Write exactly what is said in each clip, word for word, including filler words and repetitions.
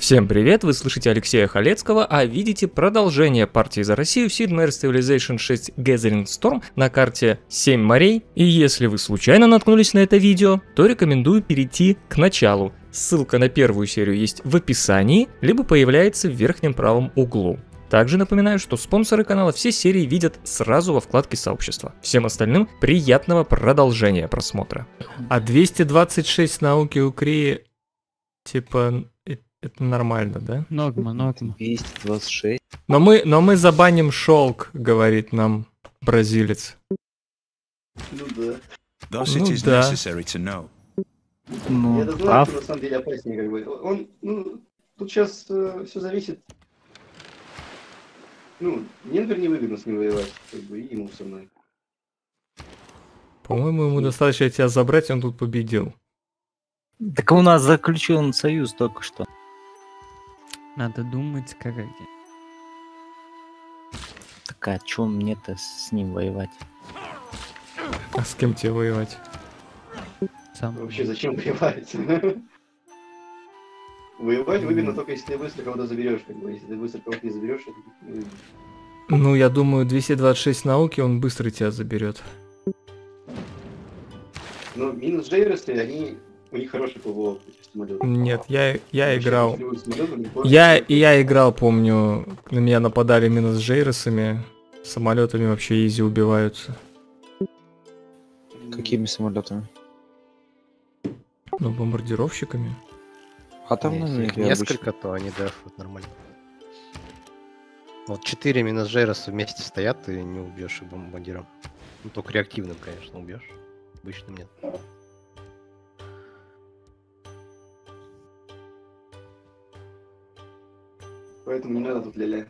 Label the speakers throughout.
Speaker 1: Всем привет, вы слышите Алексея Халецкого, а видите продолжение партии за Россию Sid Meier's Civilization шесть Gathering Storm на карте семь морей. И если вы случайно наткнулись на это видео, то рекомендую перейти к началу. Ссылка на первую серию есть в описании, либо появляется в верхнем правом углу. Также напоминаю, что спонсоры канала все серии видят сразу во вкладке сообщества. Всем остальным приятного продолжения просмотра. А двести двадцать шесть науки у Крии, типа... Это нормально, да?
Speaker 2: Норма, норма.
Speaker 3: двести двадцать шесть.
Speaker 1: Но мы, но мы забаним шелк, говорит нам бразилец.
Speaker 4: Ну да.
Speaker 1: Ну да.
Speaker 2: Ну,
Speaker 4: Я это знаю,
Speaker 2: прав.
Speaker 4: что на самом деле опаснее, как бы. Он, ну, тут сейчас э, все зависит. Ну, мне, например, невыгодно с ним воевать, как бы, и ему со мной.
Speaker 1: По-моему, ему достаточно тебя забрать, и он тут победил.
Speaker 2: Так у нас заключен союз только что.
Speaker 5: Надо думать, как это.
Speaker 2: Так а чё мне-то с ним воевать?
Speaker 1: А с кем тебе воевать?
Speaker 5: Сам.
Speaker 4: Вообще, зачем воевать? Воевать выгодно только если ты быстро кого-то заберешь, как бы. Если ты быстро кого-то не заберешь, это не выгодно.
Speaker 1: Ну, я думаю, двести двадцать шесть науки он быстро тебя заберет.
Speaker 4: Но минус Джейресты, они... У них хороший ПВО против самолетов.
Speaker 1: Нет, я, я
Speaker 4: Вообще,
Speaker 1: играл...
Speaker 4: если вы самолетом, легко-
Speaker 1: Я, я играл, помню, на меня нападали именно с Джейросами. Самолетами вообще изи убиваются.
Speaker 3: Какими самолетами?
Speaker 1: Ну, бомбардировщиками.
Speaker 3: А там
Speaker 6: Если
Speaker 3: ну,
Speaker 6: их
Speaker 3: или
Speaker 6: несколько, то они дефают нормально. Вот четыре минус Джейроса вместе стоят, и не убьешь их бомбардиром. Ну, только реактивным, конечно, убьешь. Обычным нет.
Speaker 4: Поэтому не надо тут ля-ля.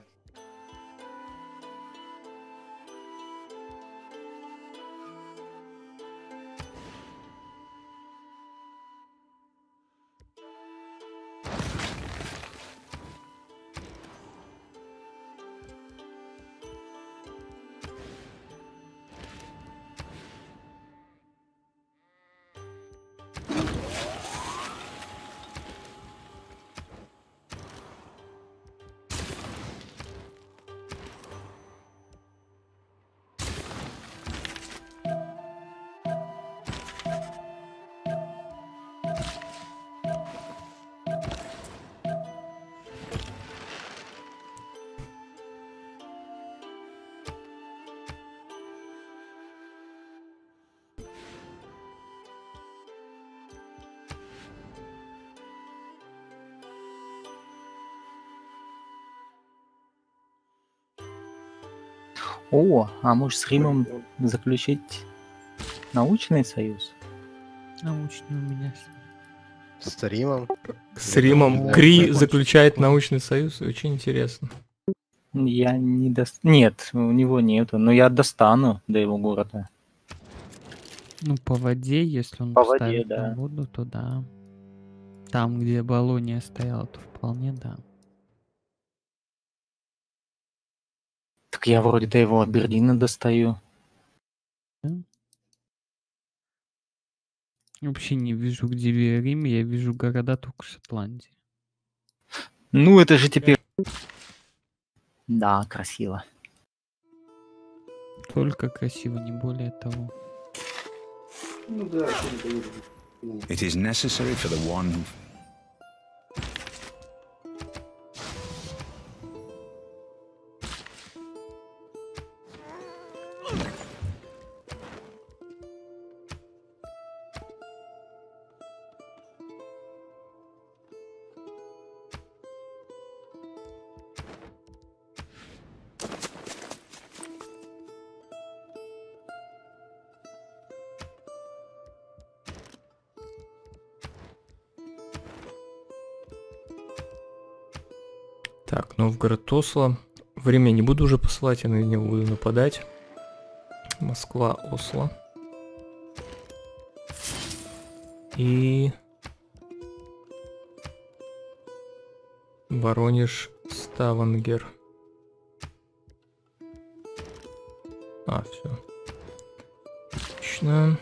Speaker 2: О, а может с Римом заключить научный союз?
Speaker 5: Научный у меня.
Speaker 6: С Римом.
Speaker 1: С Римом
Speaker 6: Да,
Speaker 1: Кри
Speaker 6: закончим.
Speaker 1: заключает научный союз, очень интересно.
Speaker 2: Я не дост... Нет, у него нету, но я достану до его города.
Speaker 5: Ну, по воде, если он
Speaker 2: По воде,
Speaker 5: ставит
Speaker 2: да.
Speaker 5: на воду, то да. Там, где Болония стояла, то вполне да.
Speaker 2: Так я вроде до его Абердина достаю.
Speaker 5: Вообще не вижу, где в Риме, я вижу города только в Шотландии.
Speaker 2: Ну, это же теперь... Да, красиво.
Speaker 5: Только красиво, не более того.
Speaker 4: Ну да, что не поедет.
Speaker 7: It is necessary for the one who...
Speaker 1: Так, Новгород, Осло. Время не буду уже посылать, я на него буду нападать. Москва, Осло. И... Воронеж, Ставангер. А, все. Отлично.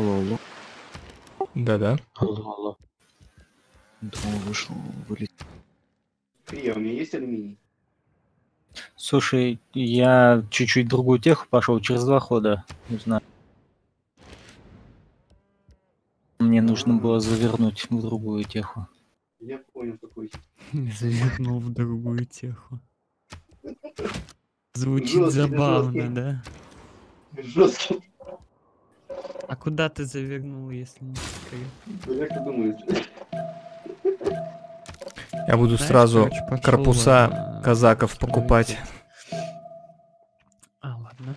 Speaker 3: Алло, алло.
Speaker 1: Да-да.
Speaker 3: Алло, алло. Думал, вышел, вылетел.
Speaker 4: Крия, у меня есть алюминий?
Speaker 2: Слушай, я чуть-чуть другую теху пошел через два хода. Не знаю. Мне нужно было завернуть в другую теху.
Speaker 4: Я понял, какой.
Speaker 5: Завернул в другую теху. Звучит
Speaker 4: Жёсткий, да,
Speaker 5: забавно,
Speaker 4: жёсткий.
Speaker 5: да?
Speaker 4: Жесткий.
Speaker 5: А куда ты завернул, если не секрет?
Speaker 4: Ну, как ты думаешь?
Speaker 1: Я буду
Speaker 5: Знаешь,
Speaker 1: сразу
Speaker 5: короче, пошёл,
Speaker 1: корпуса
Speaker 5: э,
Speaker 1: казаков
Speaker 5: что
Speaker 1: покупать.
Speaker 5: говорится. А, ладно.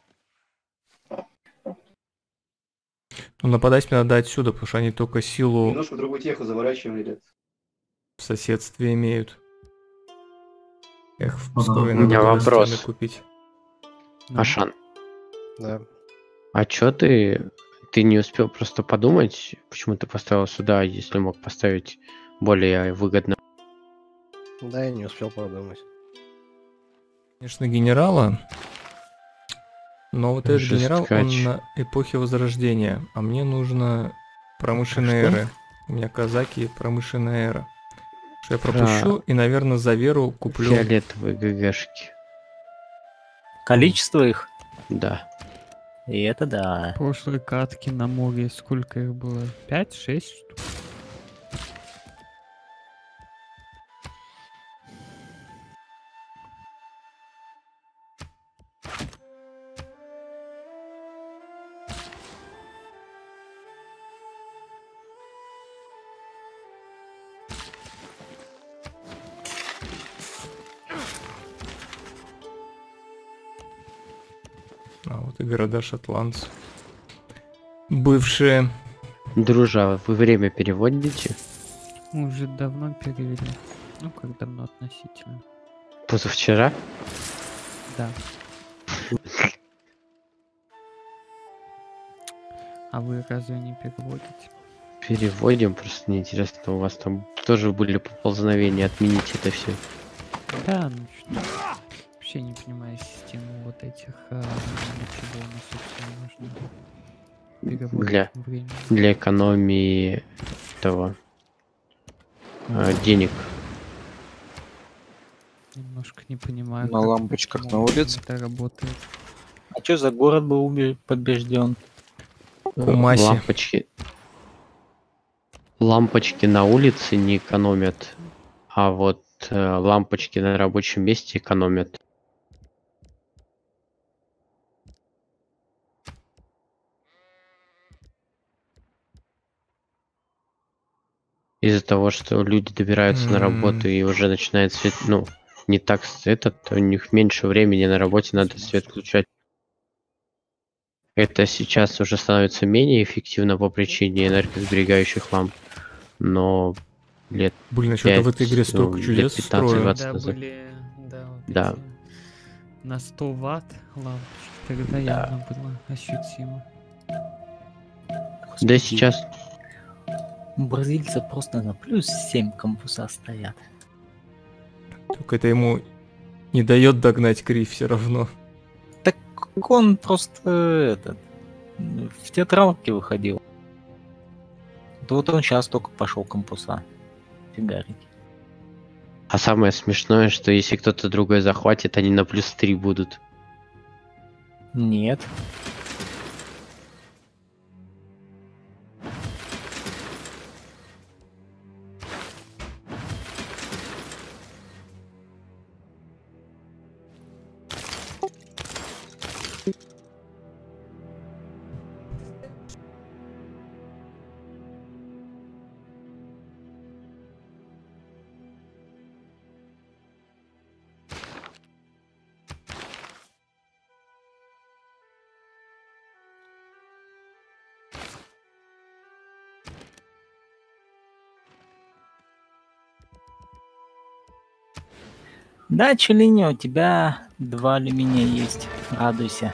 Speaker 1: Ну, нападать мне надо отсюда, потому что они только силу
Speaker 4: Немножко в другую теху заворачиваем, ребят.
Speaker 1: в соседстве имеют. Эх, в
Speaker 8: У
Speaker 1: Пскове надо
Speaker 8: меня
Speaker 1: было
Speaker 8: вопрос.
Speaker 1: стены купить.
Speaker 5: Ну,
Speaker 8: Ашан,
Speaker 6: Да.
Speaker 8: а чё ты... Ты не успел просто подумать, почему ты поставил сюда, если мог поставить более выгодно?
Speaker 6: Да, я не успел подумать.
Speaker 1: Конечно, генерала. Но вот этот генерал, он
Speaker 8: Жесткач.
Speaker 1: на эпохе Возрождения. А мне нужно промышленной
Speaker 8: Что?
Speaker 1: эры. У меня казаки промышленная эра. Что я
Speaker 8: Про
Speaker 1: пропущу и, наверное, за веру куплю.
Speaker 8: Фиолетовые ГГшки.
Speaker 2: Количество их?
Speaker 8: Да.
Speaker 2: И это да.
Speaker 5: прошлой катки на море сколько их было? пять-шесть штук?
Speaker 1: А вот и города шотландцев. Бывшие.
Speaker 8: Дружа, вы время переводите?
Speaker 5: Мы уже давно перевели. Ну, как давно относительно.
Speaker 8: Позавчера?
Speaker 5: Да. А вы разве не переводите?
Speaker 8: Переводим, просто неинтересно, у вас там тоже были поползновения, отменить это все.
Speaker 5: Да, ну что. Вообще не понимаю систему вот этих, а, для чего у нас собственно нужно переводить
Speaker 8: Для,
Speaker 5: время.
Speaker 8: для экономии этого а, денег.
Speaker 5: Немножко не понимаю.
Speaker 3: На
Speaker 5: как
Speaker 3: лампочках
Speaker 5: почему
Speaker 3: на улице?
Speaker 5: это работает.
Speaker 2: А что за город был убе- побежден?
Speaker 1: Кумаси.
Speaker 8: Лампочки. Лампочки на улице не экономят, а вот э, лампочки на рабочем месте экономят. Из-за того, что люди добираются на работу и уже начинает свет, ну, не так с- этот, у них меньше времени на работе, надо свет включать. Это сейчас уже становится менее эффективно по причине энергосберегающих ламп, но лет
Speaker 1: Блин, а что-то в этой игре
Speaker 8: пять,
Speaker 1: столько
Speaker 8: ну,
Speaker 1: чудес
Speaker 8: лет
Speaker 1: строят.
Speaker 8: пятнадцать-двадцать
Speaker 5: Когда
Speaker 8: назад.
Speaker 5: были, да, вот
Speaker 8: Да.
Speaker 5: эти на сто ватт лампочки, тогда явно было ощутимо.
Speaker 8: Да сейчас
Speaker 2: У бразильца просто на плюс семь кампуса стоят.
Speaker 1: Только это ему не дает догнать Кри все равно.
Speaker 2: Так он просто этот в театралке выходил. Да вот он сейчас только пошел кампуса фигарить.
Speaker 8: А самое смешное, что если кто-то другой захватит, они на плюс три будут.
Speaker 2: Нет. Да, Челиня, у тебя два алюминия есть. Радуйся.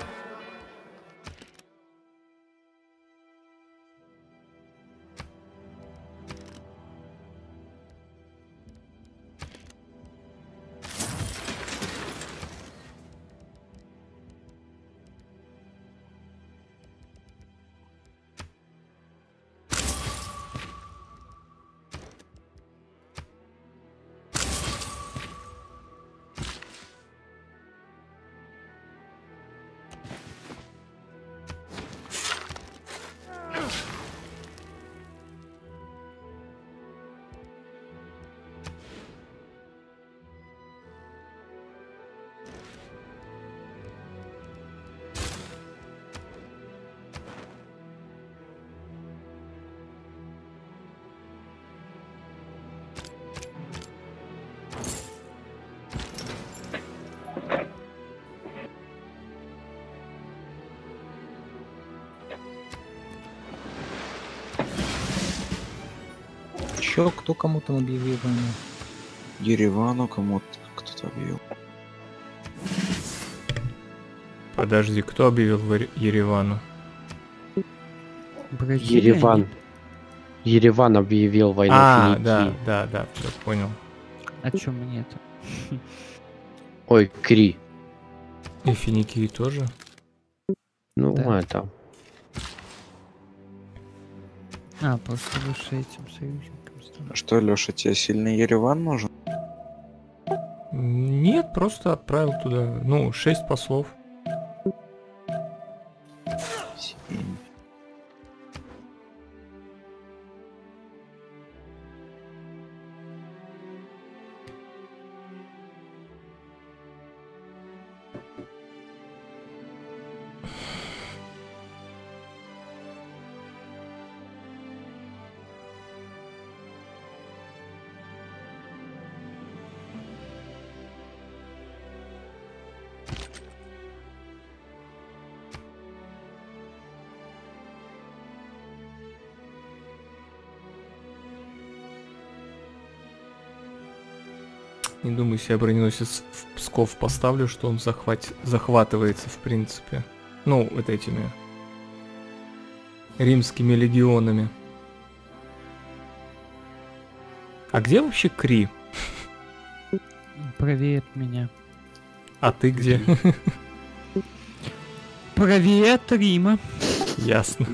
Speaker 2: Еще кто кому там объявил войну?
Speaker 3: Еревану кому-то кто-то объявил.
Speaker 1: Подожди, кто объявил Вари- Еревану?
Speaker 5: Бразилия,
Speaker 8: Ереван.
Speaker 5: нет?
Speaker 8: Ереван объявил войну
Speaker 1: А,
Speaker 8: Финикии.
Speaker 1: да, да, да, все, понял.
Speaker 5: А чё мне это?
Speaker 8: Ой, Кри.
Speaker 1: И Финикии тоже.
Speaker 8: Ну,
Speaker 5: Да.
Speaker 8: это...
Speaker 5: А, просто выше этим союзником стал.
Speaker 3: А что, Леша, тебе сильный Ереван нужен?
Speaker 1: Нет, просто отправил туда, ну, шесть послов.
Speaker 3: Семь.
Speaker 1: Не думаю, себе броненосец в Псков поставлю, что он захват... захватывается, в принципе. Ну, вот этими римскими легионами. А где вообще Кри?
Speaker 5: Правее от меня.
Speaker 1: А ты где?
Speaker 5: Правее от Рима.
Speaker 1: Ясно.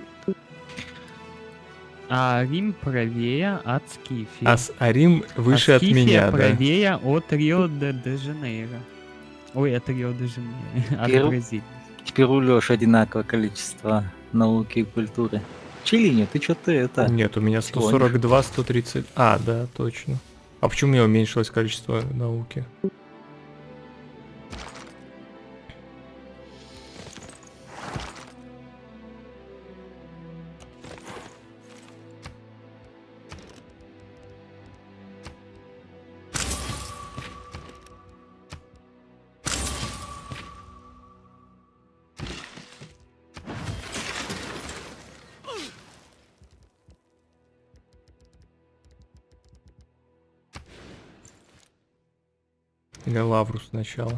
Speaker 5: А Рим правее от Скифии.
Speaker 1: А, с- а Рим выше
Speaker 5: а
Speaker 1: от
Speaker 5: Скифия
Speaker 1: меня, да.
Speaker 5: правее от Рио-де-Жанейро. Ой, от Рио-де-Жанейро. От
Speaker 2: Перу?
Speaker 5: Бразилии.
Speaker 2: Теперь у Лёши одинаковое количество науки и культуры. Чилини, ты чё ты это?
Speaker 1: Нет, у меня сто сорок два, сто тридцать. А, да, точно. А почему у меня уменьшилось количество науки? Или лавру сначала.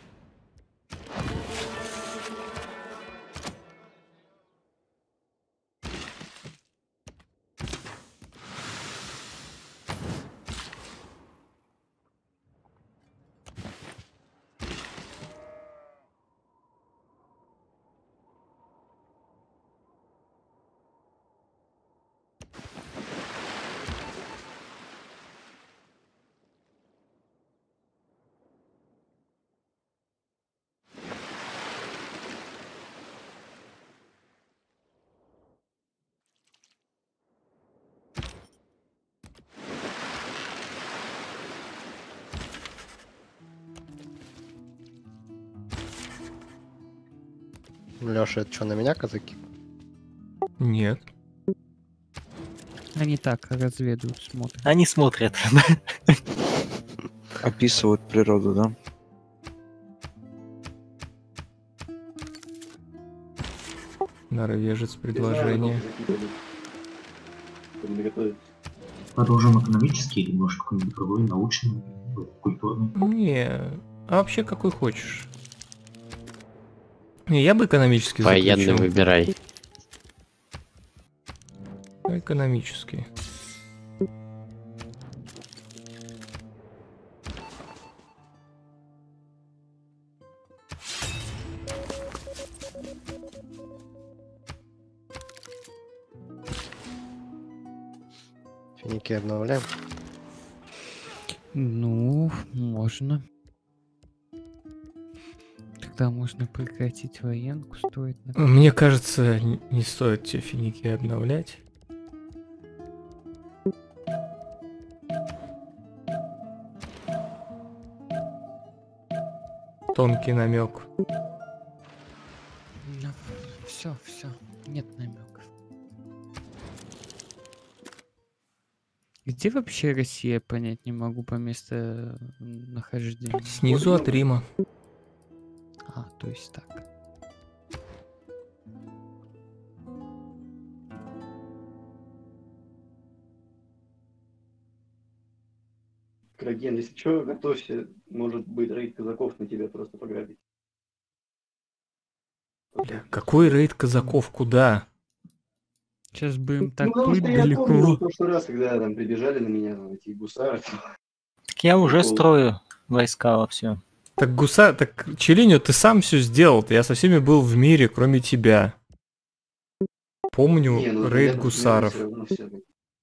Speaker 6: Леша, это что, на меня казаки?
Speaker 1: Нет.
Speaker 5: Они так разведывают, смотрят.
Speaker 2: Они смотрят.
Speaker 3: Описывают природу, да?
Speaker 1: Норвежец предложение.
Speaker 9: Продолжим экономический или может какой-нибудь другой, научный, культурный?
Speaker 1: Не, а вообще какой хочешь. Не, я бы экономически
Speaker 8: Военный
Speaker 1: заключил.
Speaker 8: выбирай.
Speaker 1: Экономический.
Speaker 6: Финики обновляем.
Speaker 5: Ну, можно. Тогда можно прекратить военку, стоит. на-
Speaker 1: Мне кажется, н- не стоит те финики обновлять. Тонкий намек.
Speaker 5: Все, все, нет намеков. Где вообще Россия, понять не могу по месту нахождения.
Speaker 1: Снизу от Рима.
Speaker 5: А, то есть так.
Speaker 4: Краген, если что, готовься, может быть рейд казаков на тебя просто пограбить.
Speaker 1: Бля, какой рейд казаков? Куда?
Speaker 5: Сейчас бы им так
Speaker 4: Ну, потому
Speaker 5: плыть
Speaker 4: что я помню в
Speaker 5: далеко.
Speaker 4: прошлый раз, когда там прибежали на меня эти гусары.
Speaker 2: Так я уже
Speaker 4: Прикол.
Speaker 2: строю войска во все.
Speaker 1: Так гуса, так Челиню, ты сам все сделал. Я со всеми был в мире, кроме тебя. Помню
Speaker 4: Не, ну,
Speaker 1: рейд
Speaker 4: рядом с
Speaker 1: гусаров.
Speaker 4: миром всё равно всё.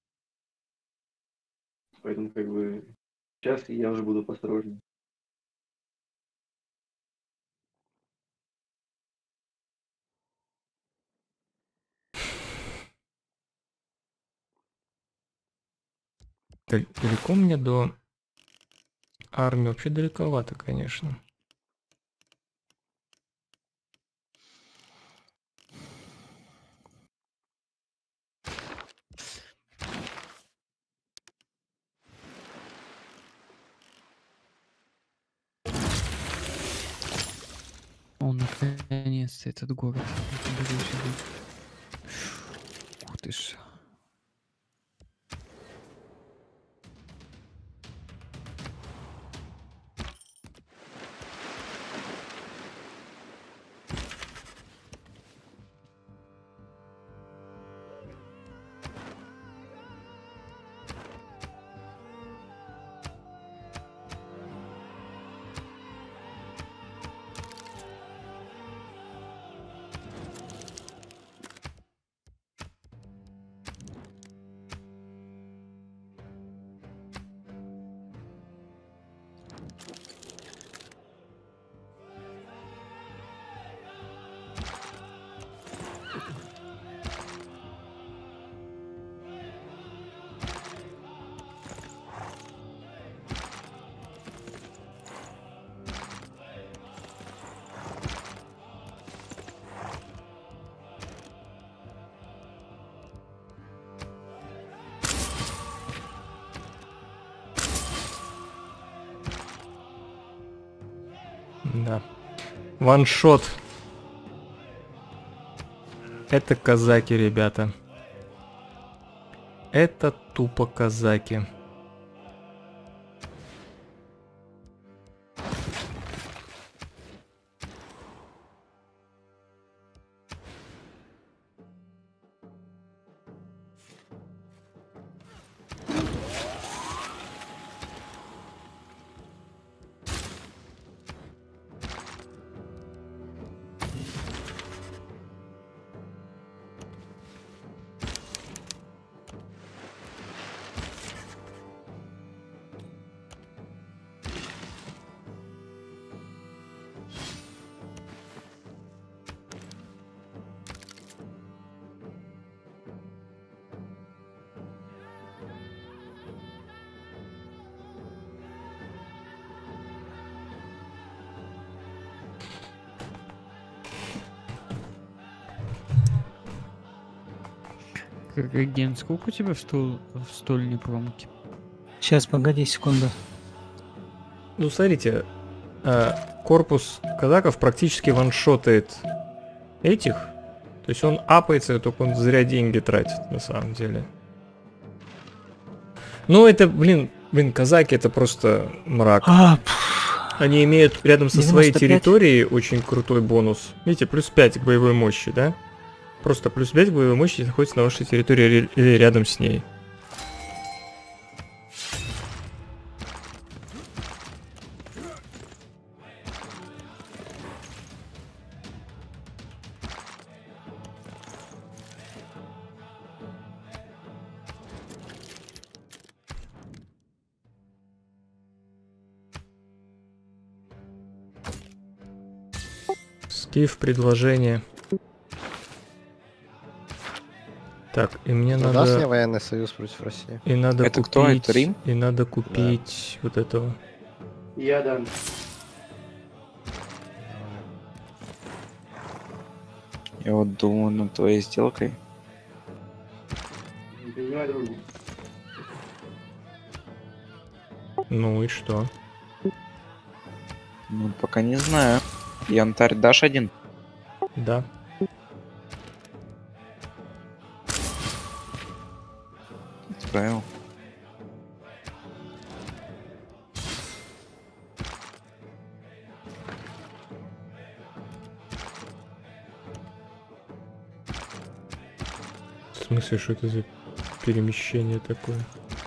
Speaker 4: Поэтому как бы сейчас я уже буду посторожнее.
Speaker 1: Дал- Далеко мне до армии? Вообще далековато, конечно.
Speaker 5: О, наконец-то этот город. Я тебе говорю, ух ты ж.
Speaker 1: Да. Ваншот. Это казаки, ребята. Это тупо казаки.
Speaker 5: Краген, сколько у тебя в, стол... в стольной промке?
Speaker 2: Сейчас, погоди секунду.
Speaker 1: Ну, смотрите, э, корпус казаков практически ваншотает этих. То есть он апается, только он зря деньги тратит, на самом деле. Ну, это, блин, блин, казаки это просто мрак.
Speaker 2: А, пф,
Speaker 1: Они имеют рядом со своей
Speaker 2: девяносто пять.
Speaker 1: территорией очень крутой бонус. Видите, плюс пять к боевой мощи, да? Просто плюс пять к боевой мощи находится на вашей территории или рядом с ней. Скиф, предложение. Так, и мне
Speaker 6: Ну,
Speaker 1: надо...
Speaker 6: даст мне военный союз против России?
Speaker 1: И надо
Speaker 3: Это
Speaker 1: купить...
Speaker 3: кто? Это Рим?
Speaker 1: И надо купить вот этого.
Speaker 4: Я дам.
Speaker 3: Я вот думаю над твоей сделкой.
Speaker 4: Не принимай дружбу.
Speaker 1: Ну и что?
Speaker 3: Ну, пока не знаю. Янтарь дашь один?
Speaker 1: Да.
Speaker 3: Отправил.
Speaker 1: смысле, что это за перемещение такое?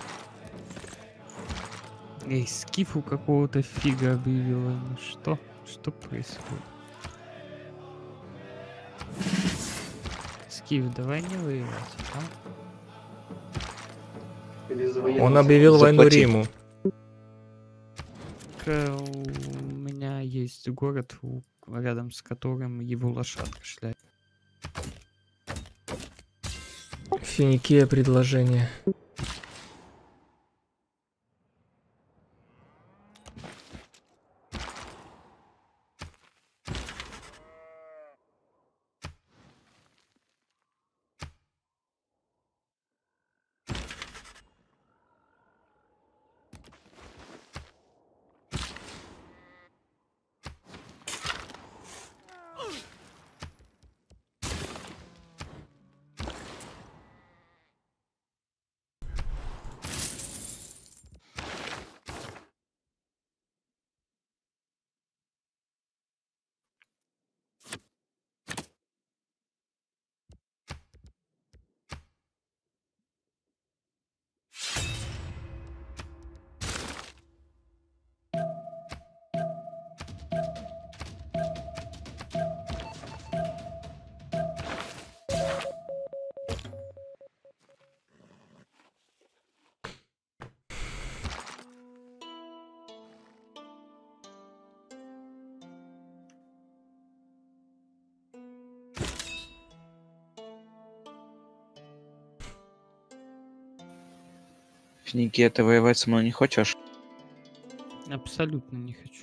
Speaker 5: Эй, скифу какого-то фига объявила. Ну что? Что происходит? Скиф, давай не воевать, а?
Speaker 4: Или завоевать.
Speaker 1: Он объявил войну
Speaker 3: Заплати.
Speaker 1: Риму.
Speaker 5: К- У меня есть город, у- рядом с которым его лошадка шляет.
Speaker 1: Финикия предложение.
Speaker 3: Финикия, ты воевать со мной не хочешь?
Speaker 5: Абсолютно не хочу.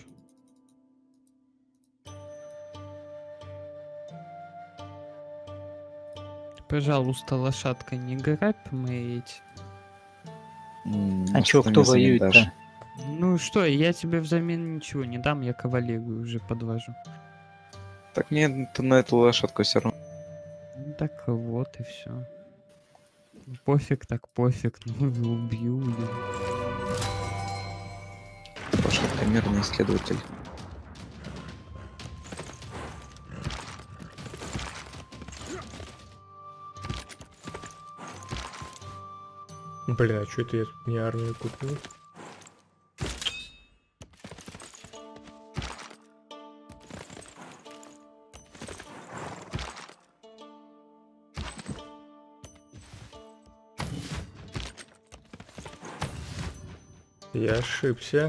Speaker 5: Пожалуйста, лошадка, не грабь мои эти.
Speaker 3: М,
Speaker 2: А
Speaker 3: ну,
Speaker 2: чё,
Speaker 3: ты
Speaker 2: кто
Speaker 3: мне замен
Speaker 2: воюет-то?
Speaker 3: дашь.
Speaker 5: Ну что, я тебе взамен ничего не дам, я кавалерию уже подвожу.
Speaker 3: Так мне ты на эту лошадку все равно.
Speaker 5: Ну так вот и все. Пофиг так пофиг, ну убью ее.
Speaker 3: Лошадка мирный исследователь.
Speaker 1: Блин, а что это я тут не армию купил? Я ошибся.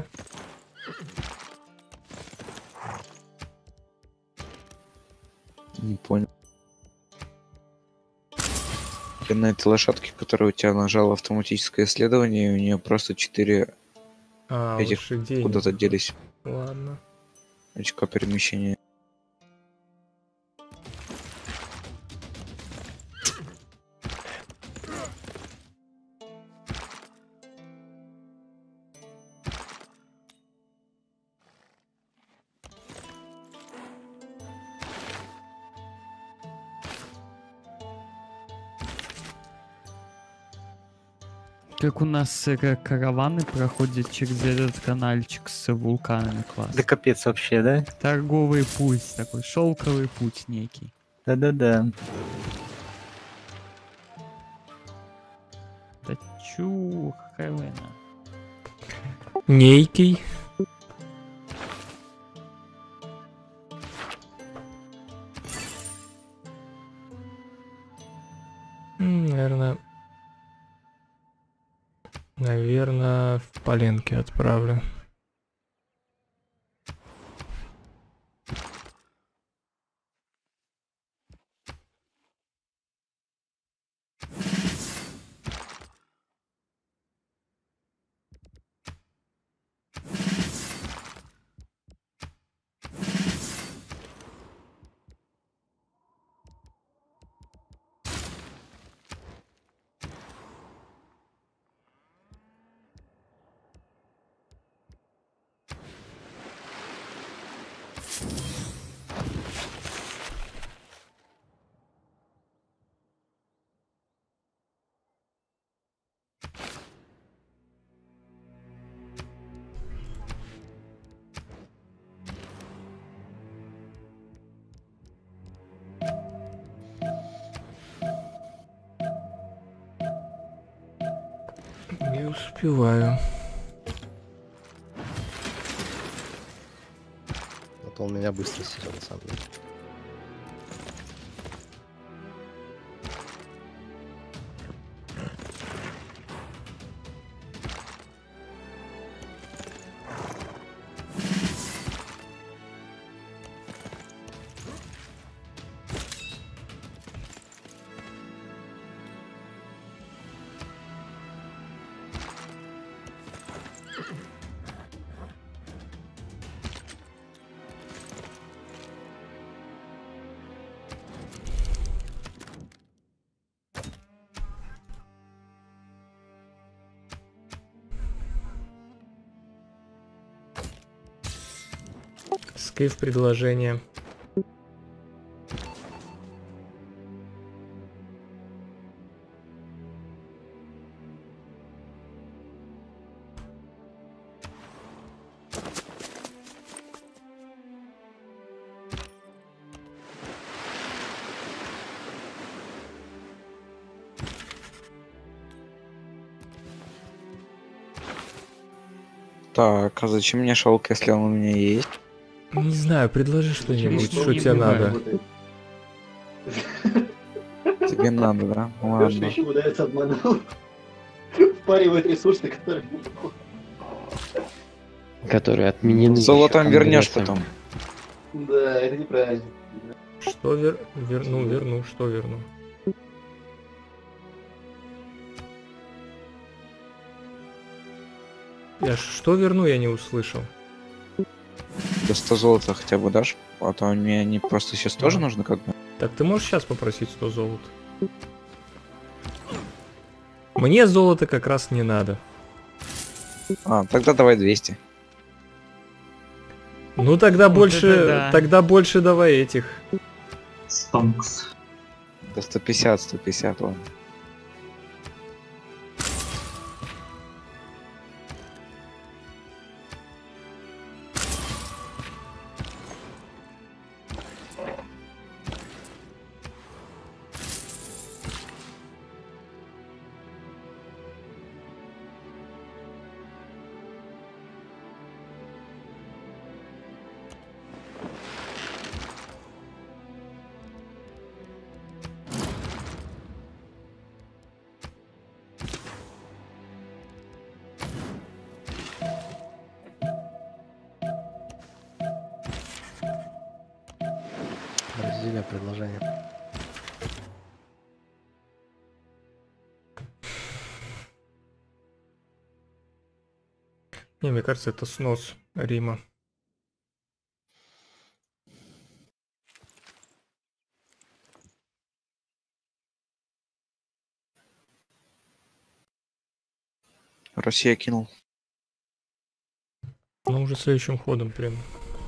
Speaker 3: Не понял. И на этой лошадке, которая у тебя нажала автоматическое исследование, у нее просто четыре
Speaker 1: А,
Speaker 3: этих
Speaker 1: лошадей.
Speaker 3: куда-то делись.
Speaker 1: Ладно.
Speaker 3: Очко перемещения.
Speaker 5: Как у нас э, караваны проходят через этот канальчик с вулканами, класс.
Speaker 2: Да капец вообще, да?
Speaker 5: Торговый путь, такой шелковый путь некий.
Speaker 2: Да-да-да.
Speaker 5: Да чу, какая война.
Speaker 1: Нейкий. Наверное... Наверное, в Поленки отправлю. Не успеваю.
Speaker 6: Вот он меня быстро сидел, на самом деле.
Speaker 1: Скрив предложение.
Speaker 3: Так, а зачем мне шелк, если он у меня есть?
Speaker 1: Не знаю, предложи что-нибудь,
Speaker 4: Почему
Speaker 1: что
Speaker 4: не
Speaker 1: тебе
Speaker 4: понимаю,
Speaker 1: надо.
Speaker 4: работает?
Speaker 3: Тебе надо, да?
Speaker 4: Лёша
Speaker 3: Ладно.
Speaker 4: еще удается обманул. Впаривает ресурсы, которые...
Speaker 8: Которые отменены.
Speaker 3: Золотом
Speaker 8: ещё
Speaker 3: вернешь
Speaker 8: Конгрессом.
Speaker 3: потом.
Speaker 4: Да, это неправильно.
Speaker 1: Что вер... верну, верну, что верну? Я ж- что верну, я не услышал.
Speaker 3: До сто золота хотя бы дашь? А то мне они просто сейчас тоже
Speaker 1: Да.
Speaker 3: нужно как бы.
Speaker 1: Так, ты можешь сейчас попросить сто золота? Мне золота как раз не надо.
Speaker 3: А, тогда давай двести.
Speaker 1: Ну тогда
Speaker 5: Вот
Speaker 1: больше,
Speaker 5: это да.
Speaker 1: тогда больше давай этих.
Speaker 9: Стонкс.
Speaker 3: До сто пятьдесят, сто пятьдесят, ладно.
Speaker 6: Разделяю предложение.
Speaker 1: Не, мне кажется, это снос Рима.
Speaker 3: Россия кинул.
Speaker 1: Ну, уже следующим ходом прям.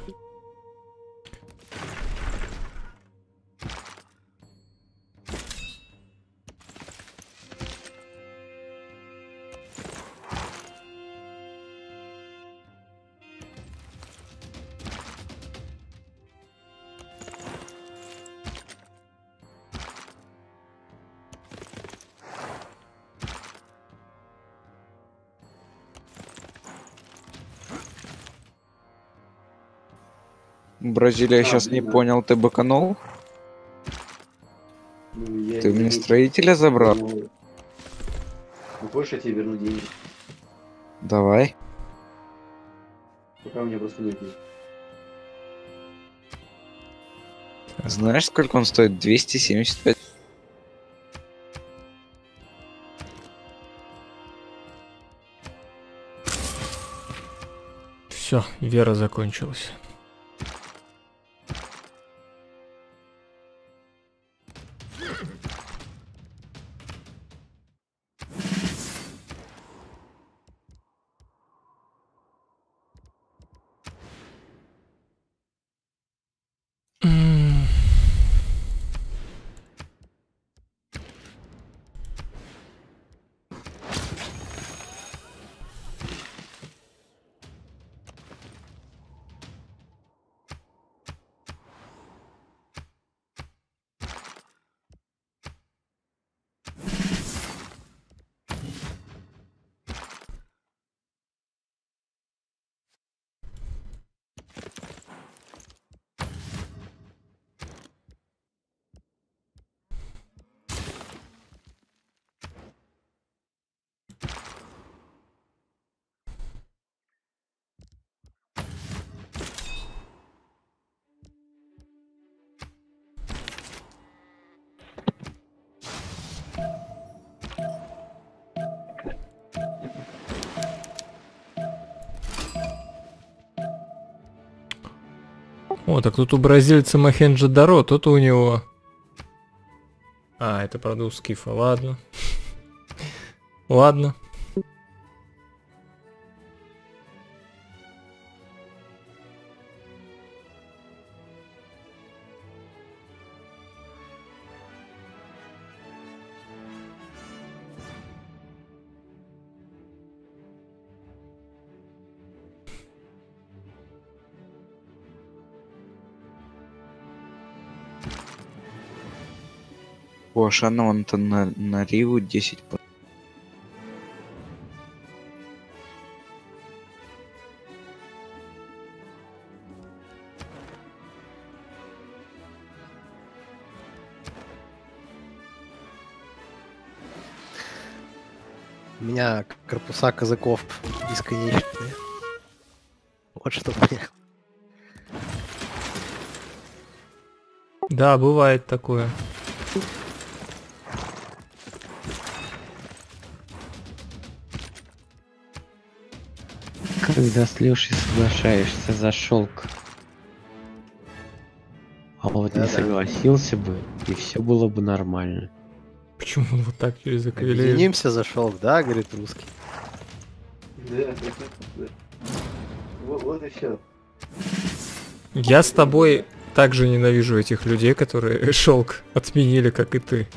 Speaker 3: Бразилия
Speaker 4: А,
Speaker 3: сейчас не
Speaker 4: блин.
Speaker 3: понял, ты баканул?
Speaker 4: Ну, я
Speaker 3: Ты
Speaker 4: не
Speaker 3: мне
Speaker 4: заметил.
Speaker 3: строителя забрал?
Speaker 4: Ну, ну, хочешь, я тебе верну деньги?
Speaker 3: Давай.
Speaker 4: Пока у меня просто нет денег.
Speaker 3: Знаешь, сколько он стоит? двести семьдесят пять.
Speaker 1: Все, вера закончилась. М. О, так тут у бразильца Мохенджо-Даро, тут у него... А, это правда у Скифа, ладно. Ладно.
Speaker 3: У Ашана вон-то на, на Риву десять. по-
Speaker 6: У меня корпуса казаков бесконечные. Вот что у меня.
Speaker 1: Да, бывает такое.
Speaker 8: Когда с Лешей соглашаешься за шелк. А вот не
Speaker 6: Да-да.
Speaker 8: согласился бы, и все было бы нормально.
Speaker 1: Почему он вот так язык велеет?
Speaker 6: Объединимся за шелк, да, говорит русский.
Speaker 4: Да, да. Вот, вот и все.
Speaker 1: Я с тобой также ненавижу этих людей, которые шелк отменили, как и ты.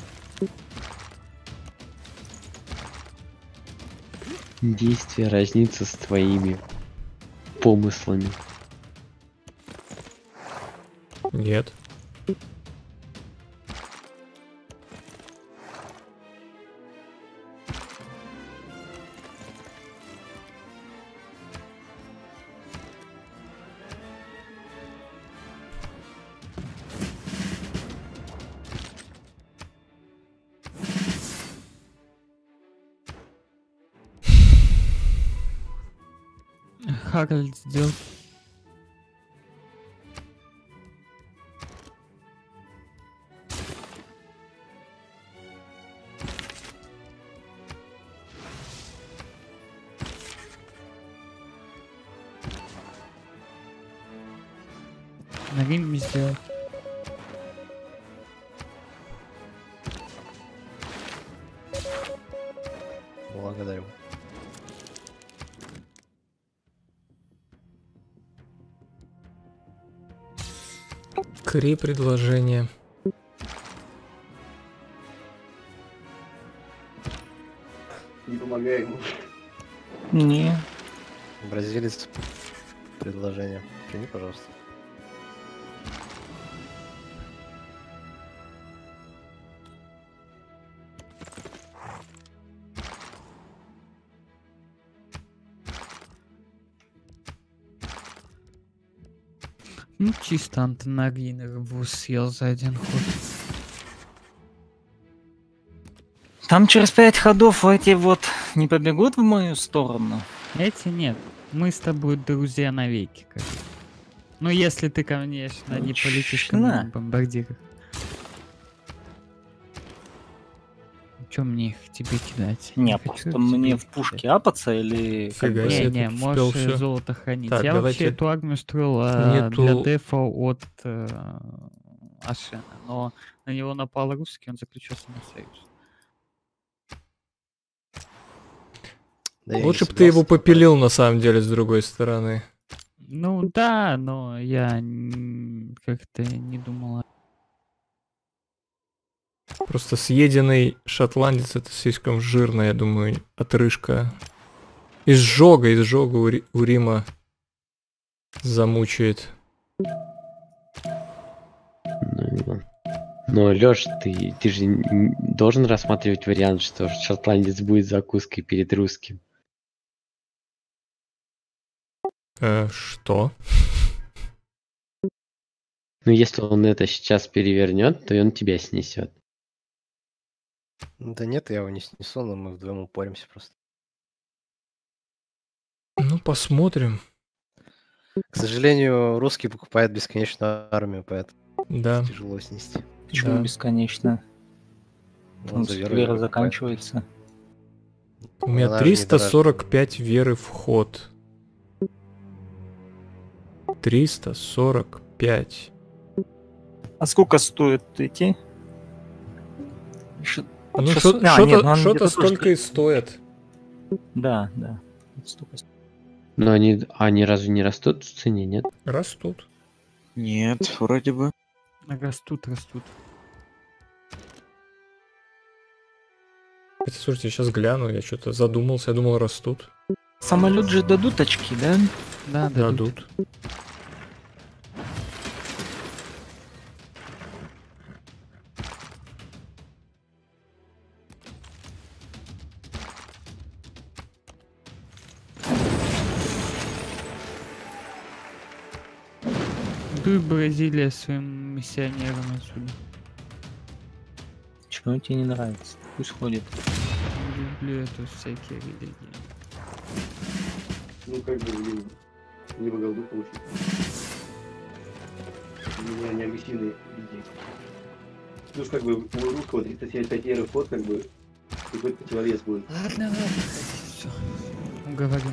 Speaker 8: Действие разнится с твоими помыслами.
Speaker 1: Нет.
Speaker 5: Харальд сделал. На Рим сделал.
Speaker 6: Благодарю.
Speaker 1: Кри предложение.
Speaker 4: Не помогай ему.
Speaker 2: Не.
Speaker 6: Бразилец. Предложение. Прими, пожалуйста.
Speaker 5: Ну, чисто антенарийных вуз съел за один ход.
Speaker 2: Там через пять ходов эти вот не побегут в мою сторону.
Speaker 5: Эти нет. Мы с тобой друзья навеки. Как. Ну, если ты, конечно, не полетишь ко мне
Speaker 2: Точно.
Speaker 5: на бомбардирах. Чё мне их тебе кидать?
Speaker 2: Не,
Speaker 5: хочу
Speaker 2: просто
Speaker 5: тебе
Speaker 2: мне
Speaker 5: их
Speaker 2: в пушке апаться или... как
Speaker 1: Фига
Speaker 2: бы-
Speaker 1: себе.
Speaker 5: Не, не,
Speaker 1: тут
Speaker 5: можешь
Speaker 1: успел
Speaker 5: э,
Speaker 1: всё.
Speaker 5: золото хранить.
Speaker 1: Так,
Speaker 5: Я
Speaker 1: давайте-
Speaker 5: вообще эту армию строил а,
Speaker 1: Нету-
Speaker 5: для дефа от э, Ашена, но на него напал русский, он заключил со мной союз.
Speaker 6: Да я
Speaker 1: Лучше
Speaker 6: не
Speaker 1: бы ты его
Speaker 6: согласен.
Speaker 1: попилил на самом деле с другой стороны.
Speaker 5: Ну да, но я н- как-то не думал.
Speaker 1: Просто съеденный шотландец это слишком жирно, я думаю, отрыжка. Изжога, изжога у, Ри- у Рима замучает.
Speaker 8: Ну, но, Лёш, ты, ты же н- должен рассматривать вариант, что шотландец будет закуской перед русским.
Speaker 1: Э, что?
Speaker 8: Ну, если он это сейчас перевернет, то и он тебя снесет.
Speaker 6: Да нет, я его не снесу, но мы вдвоем упоримся просто.
Speaker 1: Ну, посмотрим.
Speaker 6: К сожалению, русский покупает бесконечную армию, поэтому
Speaker 1: Да.
Speaker 6: тяжело снести.
Speaker 2: Почему
Speaker 1: Да.
Speaker 2: бесконечно?
Speaker 6: Он
Speaker 2: Там
Speaker 6: за веру
Speaker 2: вера
Speaker 6: его покупает.
Speaker 2: заканчивается.
Speaker 1: У меня
Speaker 6: Она же не
Speaker 1: триста сорок пять веры в ход. триста сорок пять.
Speaker 2: А сколько стоит идти? Ш-
Speaker 1: Ну,
Speaker 2: шестьсот-
Speaker 1: что-
Speaker 2: а,
Speaker 1: что-то
Speaker 2: нет, ну, он
Speaker 1: что-то
Speaker 2: где-то
Speaker 1: столько
Speaker 2: тоже-
Speaker 1: и стоит.
Speaker 2: Да, да. Столько стоит.
Speaker 8: Но они, они разве не растут в цене, нет?
Speaker 1: Растут.
Speaker 3: Нет, вроде бы.
Speaker 5: Растут, растут.
Speaker 1: Хотя, слушайте, я сейчас гляну, я что-то задумался, я думал, растут.
Speaker 2: Самолет же дадут очки, да?
Speaker 5: Да, дадут.
Speaker 1: Дадут.
Speaker 5: Дуй Бразилия своим миссионером отсюда.
Speaker 2: Чего тебе не нравится? Пусть ходит.
Speaker 5: Люблю это всякие религии.
Speaker 4: Ну, как бы, блин, не в голду получить. У меня не агрессивные люди. Ну, как бы, у русского тридцать семь пять вход, как бы, какой-то противовес будет.
Speaker 5: Ладно, ладно, все. Уговорю.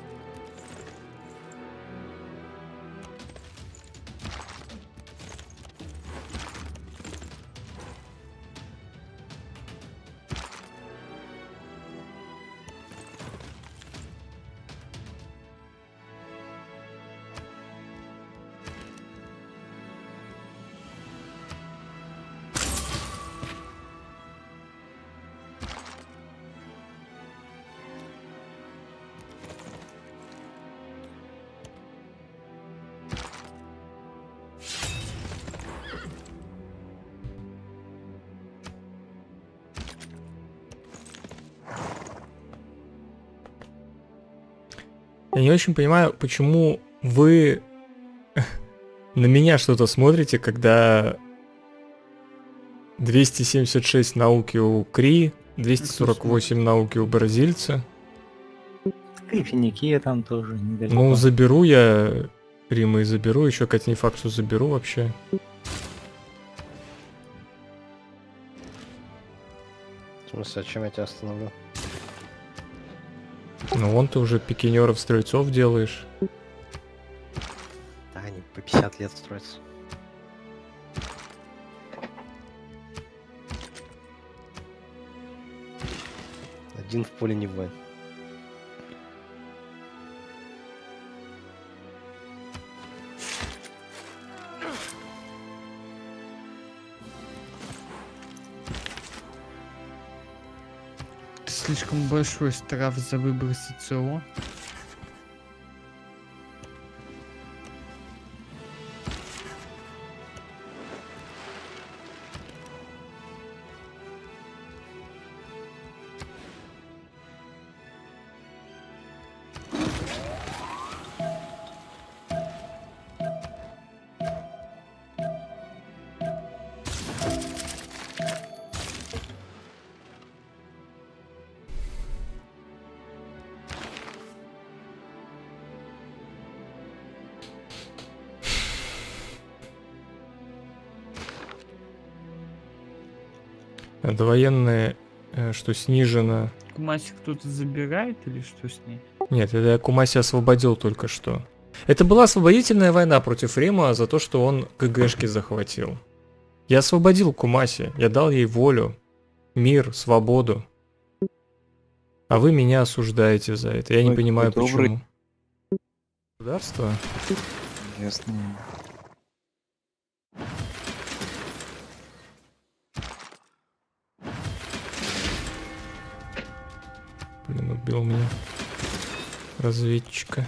Speaker 1: Я не очень понимаю, почему вы на меня что-то смотрите, когда двести семьдесят шесть науки у Кри, двести сорок восемь науки у бразильца.
Speaker 2: И Финикия там тоже недалеко.
Speaker 1: Ну, заберу я Рима и заберу, еще как не факт, что заберу вообще.
Speaker 6: В смысле, а чем я тебя остановлю?
Speaker 1: Ну, вон ты уже пикинеров, стрельцов делаешь.
Speaker 6: Да, они по пятьдесят лет строятся. Один в поле не воин.
Speaker 5: Слишком большой штраф за выброс ИЦО.
Speaker 1: Это военное, э, что снижено.
Speaker 5: Кумаси кто-то забирает или что с ней?
Speaker 1: Нет, это я Кумаси освободил только что. Это была освободительная война против Рима за то, что он ГГшки захватил. Я освободил Кумаси, я дал ей волю, мир, свободу. А вы меня осуждаете за это. Я не
Speaker 3: Ой,
Speaker 1: понимаю,
Speaker 3: какой
Speaker 1: почему.
Speaker 3: добрый.
Speaker 1: Государство?
Speaker 3: Ясно.
Speaker 1: Блин, убил меня разведчика.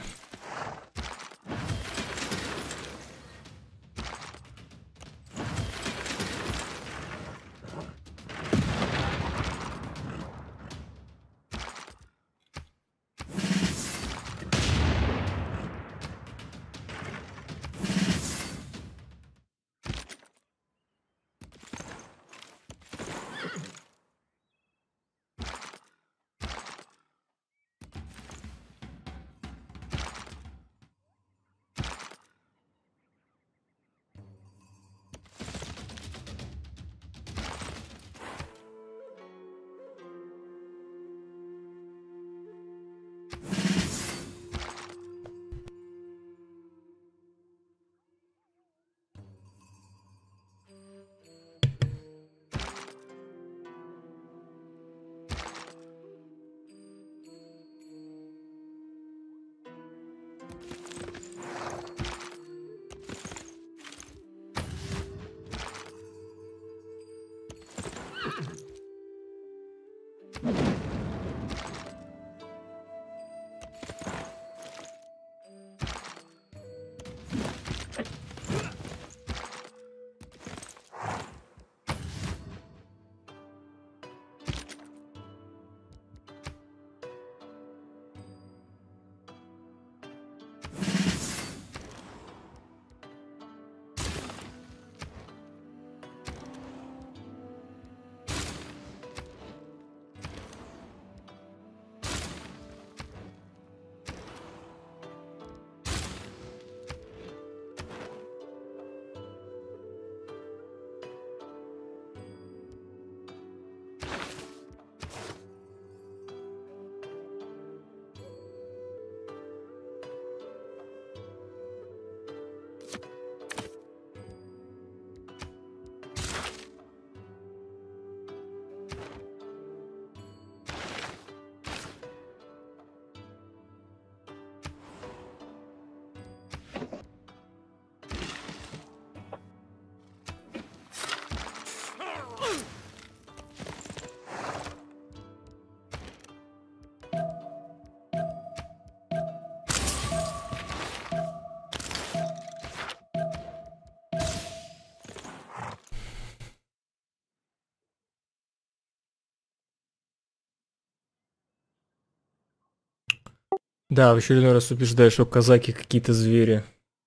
Speaker 1: Да, в очередной раз убеждаешь, что казаки какие-то звери.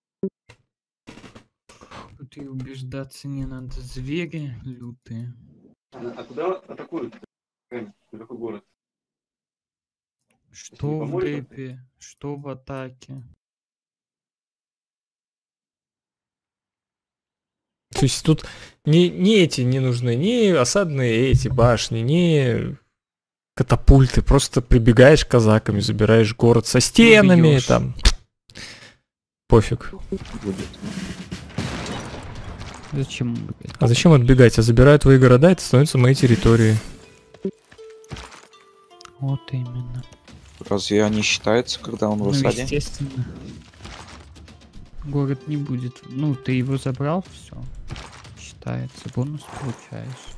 Speaker 5: Тут и убеждаться не надо. Звери лютые.
Speaker 4: А, а куда атакуют? Эм, какой город?
Speaker 5: Что в
Speaker 4: Поморье
Speaker 5: рэпе, что в атаке.
Speaker 1: То есть тут не, не эти не нужны, не осадные эти башни, не катапульты. Просто прибегаешь к казакам, забираешь город со стенами,
Speaker 5: Убьёшь.
Speaker 1: там. Пофиг.
Speaker 5: Зачем убегать?
Speaker 1: А зачем отбегать? Я забираю твои города, это становится моей территорией.
Speaker 5: Вот именно.
Speaker 3: Разве они считаются, когда он в
Speaker 5: Ну,
Speaker 3: осаде?
Speaker 5: естественно. Город не будет. Ну, ты его забрал, все. Считается. Бонус получаешь.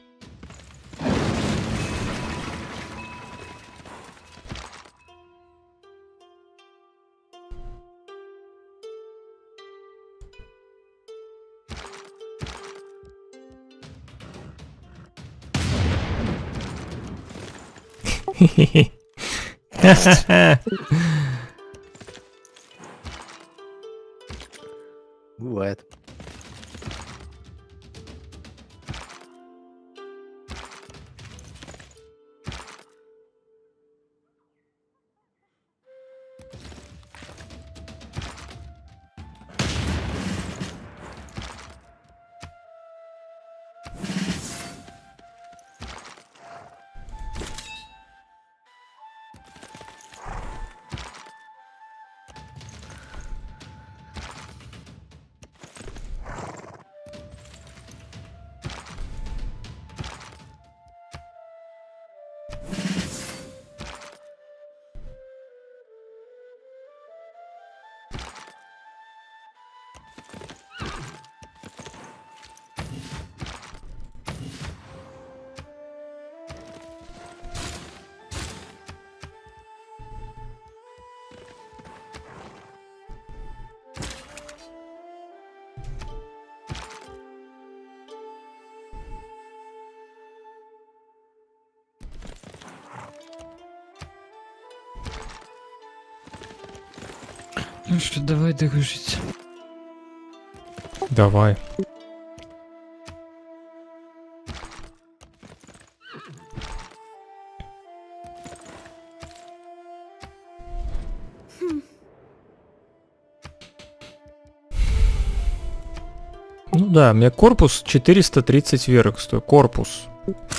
Speaker 6: Бывает.
Speaker 5: Ну что, давай дружить.
Speaker 1: Давай. Ну да, у меня корпус четыреста тридцать верок стоит. Корпус.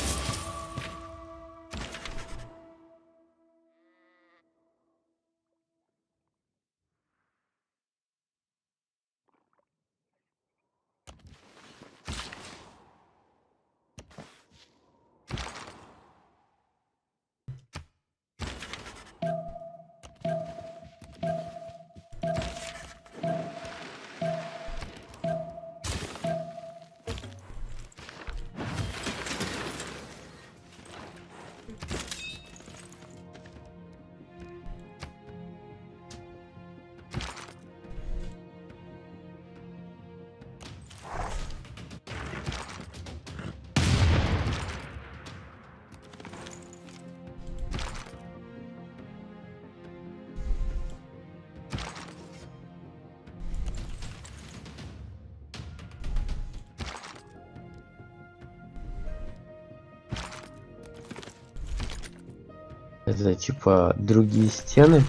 Speaker 8: Это типа другие стены.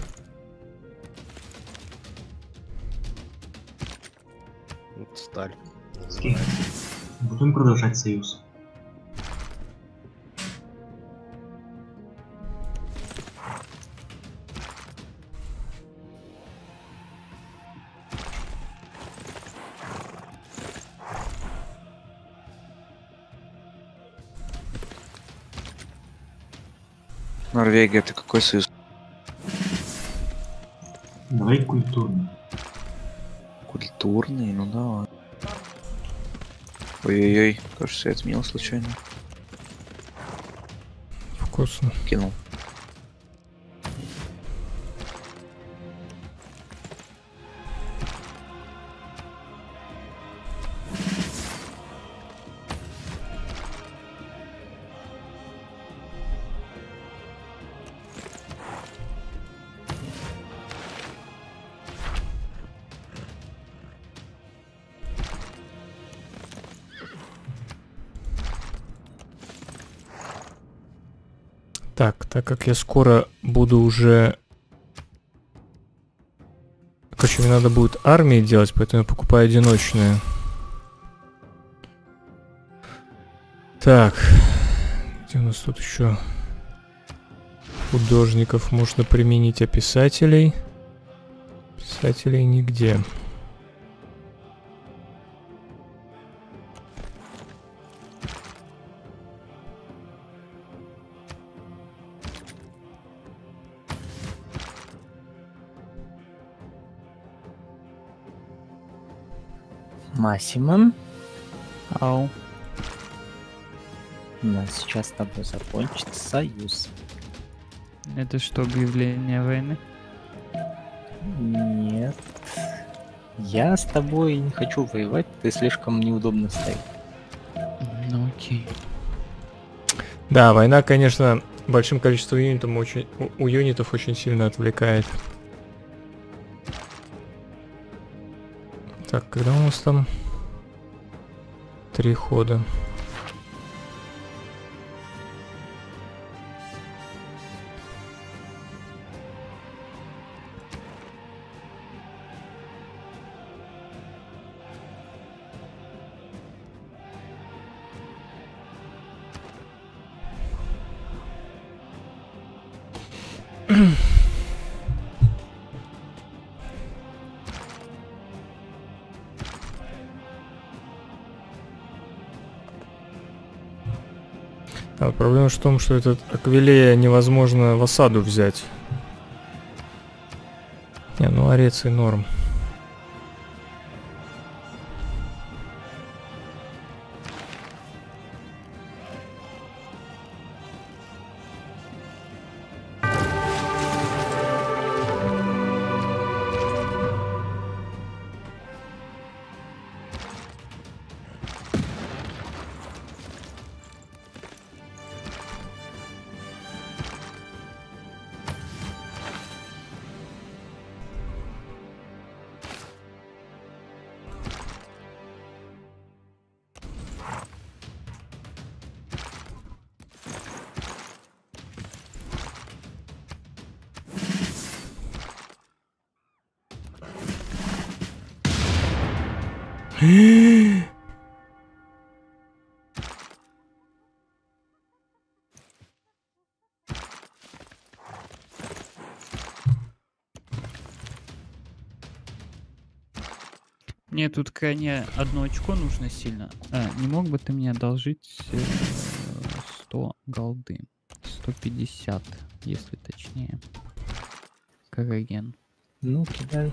Speaker 6: Вот сталь.
Speaker 9: Окей. Будем продолжать союз.
Speaker 3: Норвегия, это какой союз?
Speaker 9: Давай культурно.
Speaker 3: Культурный, ну давай. Ой-ой-ой, кажется, я отменил случайно.
Speaker 1: Вкусно.
Speaker 3: Кинул.
Speaker 1: Так, так как я скоро буду уже... Короче, мне надо будет армии делать, поэтому я покупаю одиночные. Так, где у нас тут еще художников можно применить, а писателей? Писателей нигде.
Speaker 2: Массимо,
Speaker 5: Ау.
Speaker 2: у нас сейчас с тобой закончится союз.
Speaker 5: Это что, объявление войны?
Speaker 2: Нет. Я с тобой не хочу воевать, ты слишком неудобно стоишь.
Speaker 5: Ну окей.
Speaker 1: Да, война, конечно, большим количеством юнитов очень, у, у юнитов очень сильно отвлекает. Так, когда у нас там три хода? А проблема в том, что этот Аквилея невозможно в осаду взять. Не, ну Ареций норм.
Speaker 5: Мне тут крайне одно очко нужно сильно. А, не мог бы ты мне одолжить э, сто голды? сто пятьдесят, если точнее. Караген.
Speaker 2: Ну, кидай.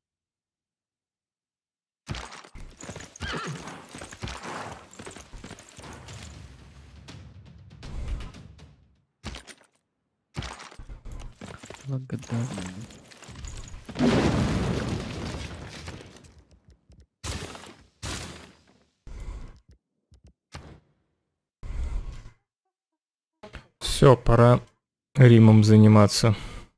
Speaker 5: Благодарю.
Speaker 1: Все, пора Римом заниматься.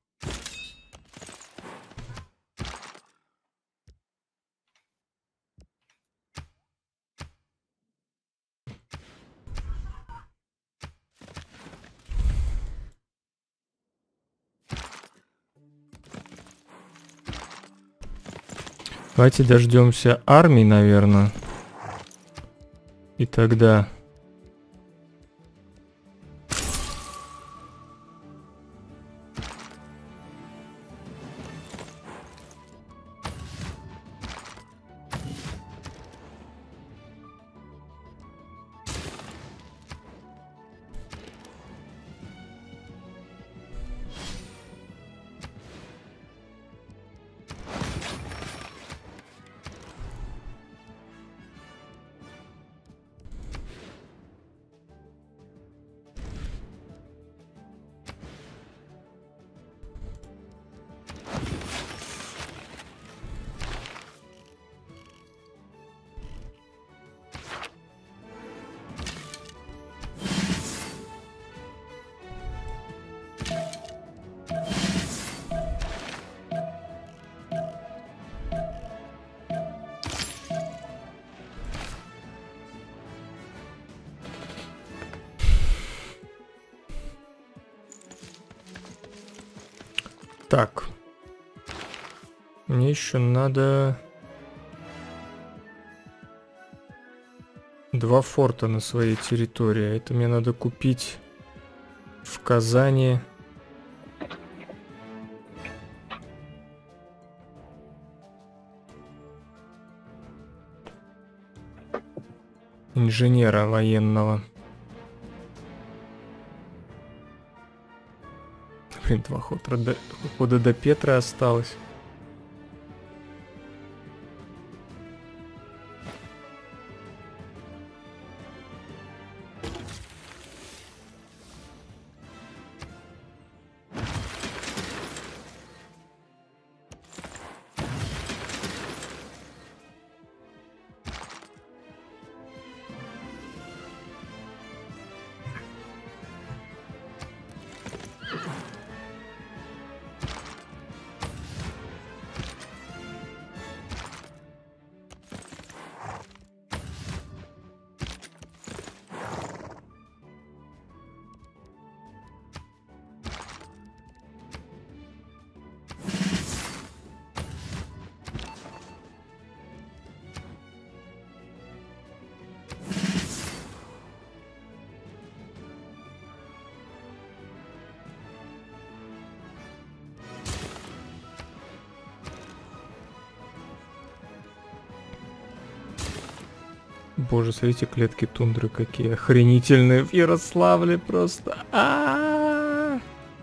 Speaker 1: Давайте дождемся армии, наверное. И тогда... Так. Мне еще надо... Два форта на своей территории. Это мне надо купить в Казани. Инженера военного. Блин, два хода до, хода до Петра осталось. Боже, смотрите, клетки тундры какие охренительные в Ярославле просто. А-а-а!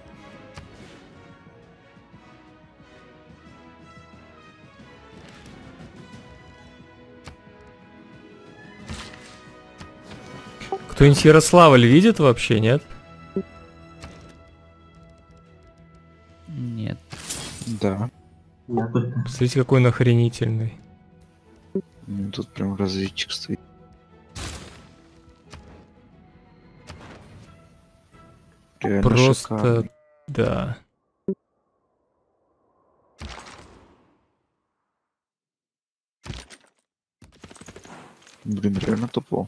Speaker 1: Кто-нибудь Ярославль видит вообще, нет?
Speaker 5: Нет.
Speaker 3: Да.
Speaker 9: Я только.
Speaker 1: Смотрите, какой он охренительный.
Speaker 3: Ну, тут прям разведчик стоит. Реально
Speaker 1: Просто,
Speaker 3: шикарно.
Speaker 1: да.
Speaker 3: Блин, реально топово.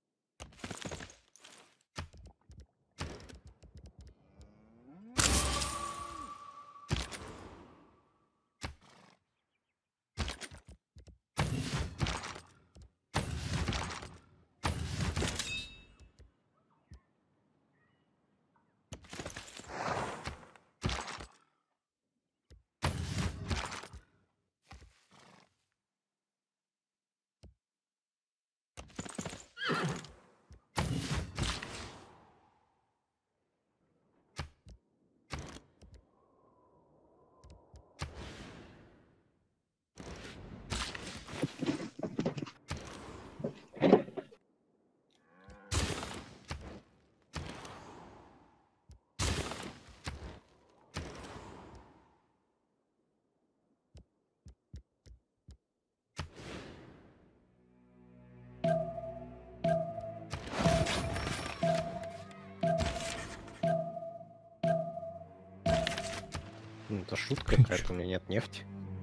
Speaker 6: Ну, это шутка какая-то, у меня нет нефти.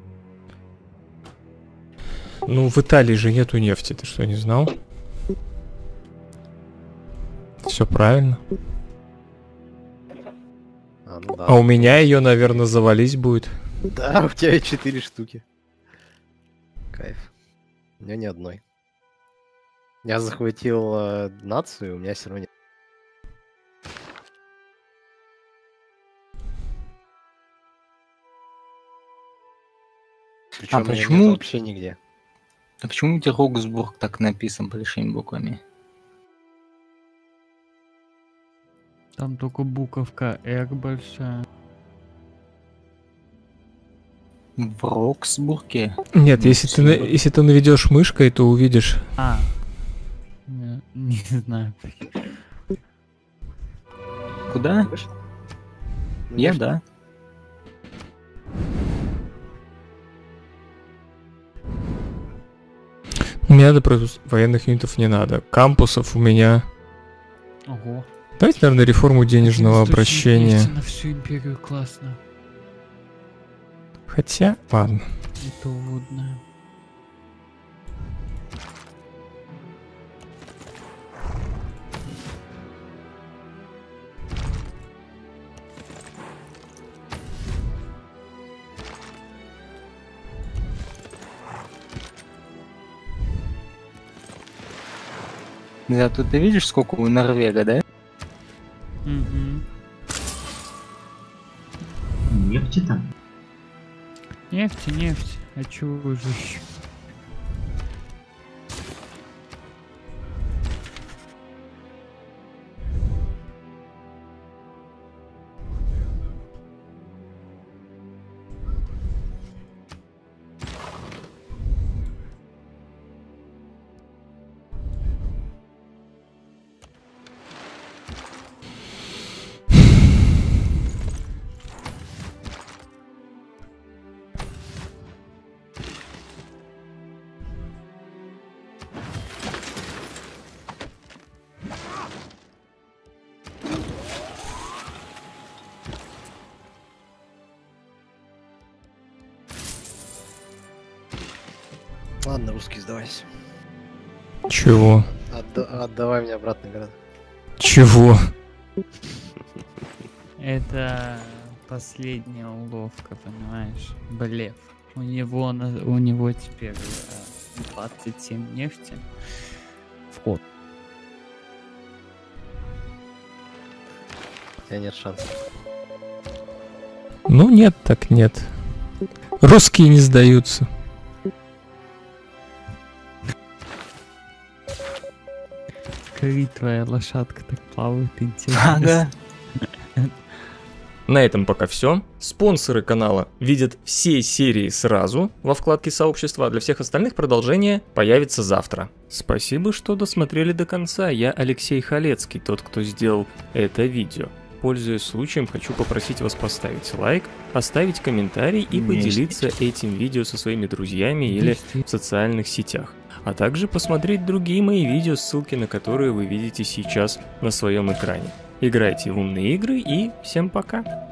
Speaker 1: Ну, в Италии же нету нефти, ты что, не знал? Все правильно.
Speaker 6: А, ну да.
Speaker 1: А у меня ее, наверное, завались будет.
Speaker 6: Да, у тебя четыре штуки. Кайф. У меня ни одной. Я захватил э, нацию, у меня все равно нет. Причем
Speaker 2: А
Speaker 6: у меня
Speaker 2: почему-
Speaker 6: нет вообще нигде.
Speaker 2: А почему у тебя Роксбург так написан большими буквами?
Speaker 5: Там только буковка R большая.
Speaker 2: В Роксбурге?
Speaker 1: Нет, если ты, на- если ты наведешь мышкой, то увидишь.
Speaker 5: А. Не, не знаю.
Speaker 2: Куда? Я
Speaker 6: Нефть.
Speaker 2: да.
Speaker 1: Мне надо просто военных юнитов не надо. Кампусов у меня.
Speaker 5: Ого.
Speaker 1: Давайте, наверное, реформу денежного
Speaker 5: Источник
Speaker 1: обращения.
Speaker 5: нефти на всю империю классно.
Speaker 1: Хотя, ладно.
Speaker 5: Это водное.
Speaker 2: Да, тут ты видишь, сколько у Норвега, да?
Speaker 5: Мгм.
Speaker 9: Нефти там?
Speaker 5: Нефть, нефть. А чего же еще?
Speaker 6: Ладно, русский, сдавайся.
Speaker 1: Чего?
Speaker 6: Отда- отдавай мне обратно город.
Speaker 1: Чего?
Speaker 5: Это последняя уловка, понимаешь? Блеф. У него, на- у него теперь э, двадцать семь нефти. Вход.
Speaker 6: У тебя нет шансов.
Speaker 1: Ну нет, так нет. Русские не сдаются.
Speaker 5: Скорее твоя лошадка так плавает, интересно.
Speaker 2: Ага.
Speaker 1: На этом пока все. Спонсоры канала видят все серии сразу во вкладке сообщества, а для всех остальных продолжение появится завтра. Спасибо, что досмотрели до конца. Я Алексей Халецкий, тот, кто сделал это видео. Пользуясь случаем, хочу попросить вас поставить лайк, оставить комментарий и поделиться этим видео со своими друзьями или в социальных сетях. А также посмотреть другие мои видео, ссылки на которые вы видите сейчас на своем экране. Играйте в умные игры и всем пока!